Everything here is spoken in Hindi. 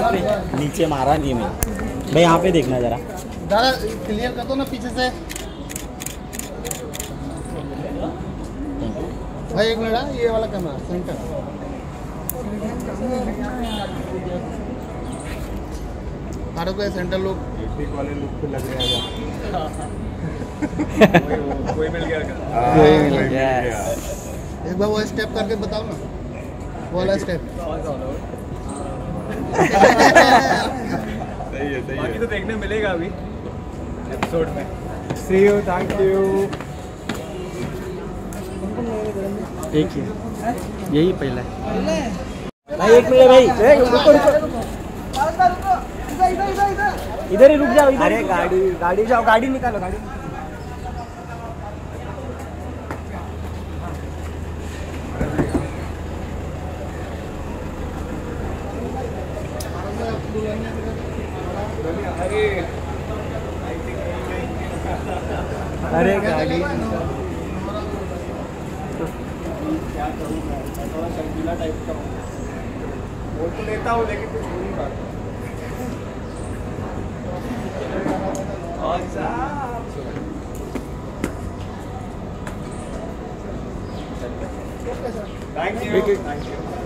नीचे मारा नहीं मैं भाई, यहाँ पे देखना जरा। दादा क्लियर कर दो ना पीछे से भाई, एक मिनट ये वाला कैमरा सेंटर। तारक भाई सेंटर लोग वाले लुक पे लग रहे हैं। कोई मिल गया क्या? एक बार वो स्टेप करके बताओ ना, वो वाला स्टेप। सही है। बाकी तो देखने मिलेगा अभी एपिसोड में। See you, thank you. एक ही यही पहला है भाई। एक मिनट भाई, रुको। इधर ही रुक जाओ। अरे गाड़ी जाओ, गाड़ी निकालो, गाड़ी। अरे गाड़ी क्या करूँ मैं, थोड़ा शर्मीला टाइप का हूँ। वो तो लेता हूँ लेकिन कुछ हो नहीं पाता। Thank you.